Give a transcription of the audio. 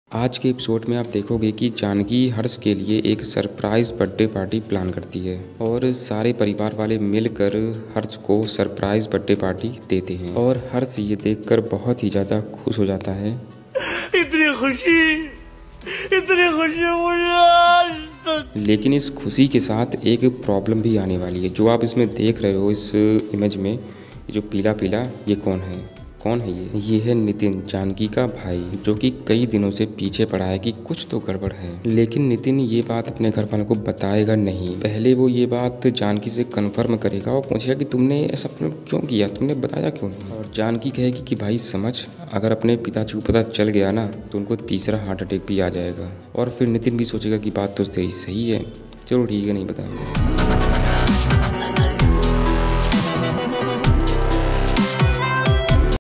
आज के एपिसोड में आप देखोगे कि जानकी हर्ष के लिए एक सरप्राइज बर्थडे पार्टी प्लान करती है और सारे परिवार वाले मिलकर हर्ष को सरप्राइज बर्थडे पार्टी देते हैं और हर्ष ये देखकर बहुत ही ज़्यादा खुश हो जाता है। इतनी खुशी मुझे आज तक। लेकिन इस खुशी के साथ एक प्रॉब्लम भी आने वाली है। जो आप इसमें देख रहे हो इस इमेज में, ये जो पीला पीला, ये कौन है ये है नितिन, जानकी का भाई, जो कि कई दिनों से पीछे पड़ा है कि कुछ तो गड़बड़ है। लेकिन नितिन ये बात अपने घर वालों को बताएगा नहीं। पहले वो ये बात जानकी से कन्फर्म करेगा और पूछेगा कि तुमने ऐसा क्यों किया, तुमने बताया क्यों नहीं। और जानकी कहेगी कि भाई समझ, अगर अपने पिताजी को पता चल गया ना तो उनको तीसरा हार्ट अटैक भी आ जाएगा। और फिर नितिन भी सोचेगा कि बात तो तेरी सही है, चलो ठीक है, नहीं बताएंगे।